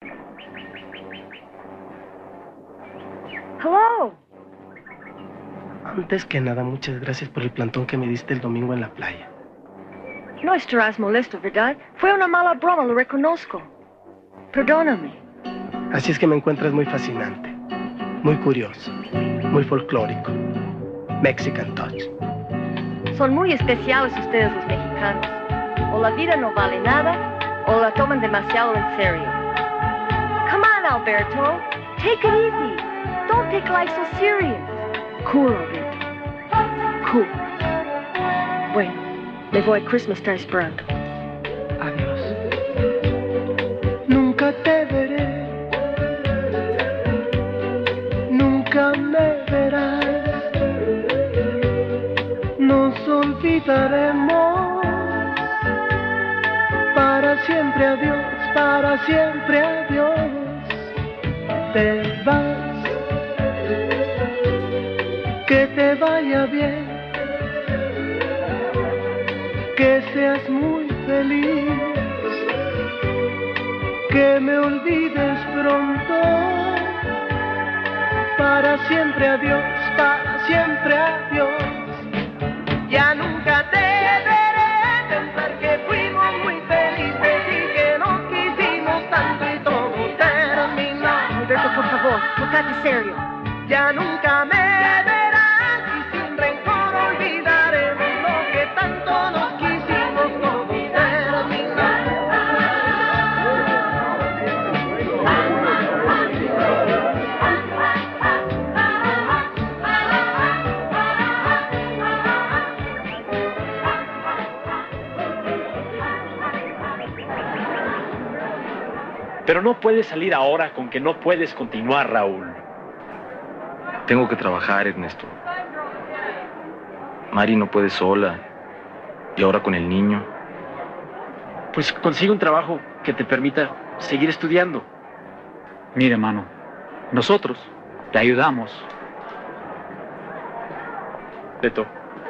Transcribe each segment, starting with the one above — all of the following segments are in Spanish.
Hello. Antes que nada, muchas gracias por el plantón que me diste el domingo en la playa. No estarás molesto, ¿verdad? Fue una mala broma, lo reconozco. Perdóname. Así es que me encuentras muy fascinante, muy curioso, muy folclórico. Mexican touch. Son muy especiales ustedes los mexicanos. O la vida no vale nada, o la toman demasiado en serio. Come on, Alberto. Take it easy. Don't take life so serious. Cool, Alberto. Cool. Bueno, me voy. Christmas está esperando. Adiós. Nunca te veré. Nunca me verás. Nos olvidaremos. Para siempre adiós, para siempre adiós. Te vas. Que te vaya bien, que seas muy feliz, que me olvides pronto, para siempre adiós, para siempre adiós. Ya nunca te veré, pensar que fuimos muy felices y que nos quisimos tanto y todo terminó. Alberto, por favor, tocate serio. Ya nunca me verás. Pero no puedes salir ahora con que no puedes continuar, Raúl. Tengo que trabajar, Ernesto. Mari no puede sola. Y ahora con el niño. Pues consigue un trabajo que te permita seguir estudiando. Mire, hermano, nosotros te ayudamos. Beto,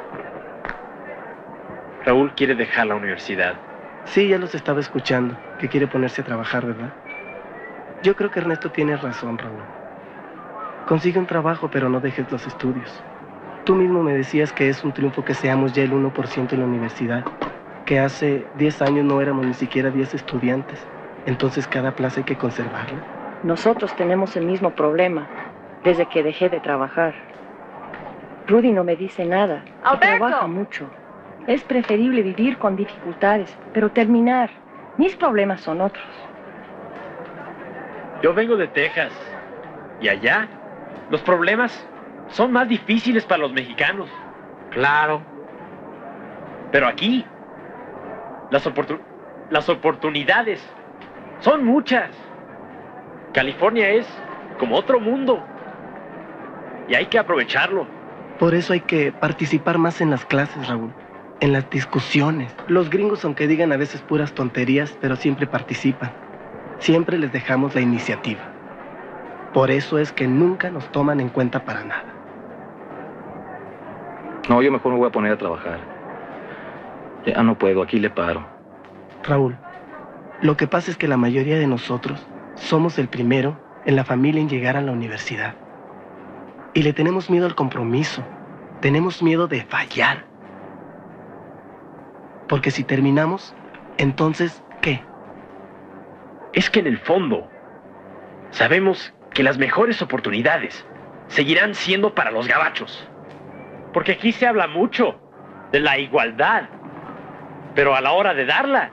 Raúl quiere dejar la universidad. Sí, ya los estaba escuchando, que quiere ponerse a trabajar, ¿verdad? Yo creo que Ernesto tiene razón, Raúl. Consigue un trabajo, pero no dejes los estudios. Tú mismo me decías que es un triunfo que seamos ya el 1% en la universidad, que hace 10 años no éramos ni siquiera 10 estudiantes. Entonces cada plaza hay que conservarla. Nosotros tenemos el mismo problema desde que dejé de trabajar. Rudy no me dice nada. ¡Alberto! Trabaja mucho. Es preferible vivir con dificultades, pero terminar. Mis problemas son otros. Yo vengo de Texas. Y allá, los problemas son más difíciles para los mexicanos. Claro. Pero aquí, las oportunidades son muchas. California es como otro mundo. Y hay que aprovecharlo. Por eso hay que participar más en las clases, Raúl. En las discusiones. Los gringos, aunque digan a veces puras tonterías, pero siempre participan. Siempre les dejamos la iniciativa. Por eso es que nunca nos toman en cuenta para nada. No, yo mejor me voy a poner a trabajar. Ya no puedo, aquí le paro. Raúl, lo que pasa es que la mayoría de nosotros somos el primero en la familia en llegar a la universidad. Y le tenemos miedo al compromiso. Tenemos miedo de fallar. Porque si terminamos, entonces, ¿qué? Es que en el fondo, sabemos que las mejores oportunidades seguirán siendo para los gabachos. Porque aquí se habla mucho de la igualdad, pero a la hora de darla...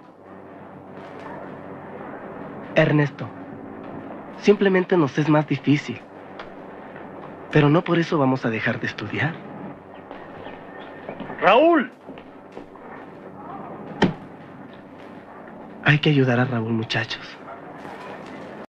Ernesto, simplemente nos es más difícil. Pero no por eso vamos a dejar de estudiar. ¡Raúl! Hay que ayudar a Raúl, muchachos.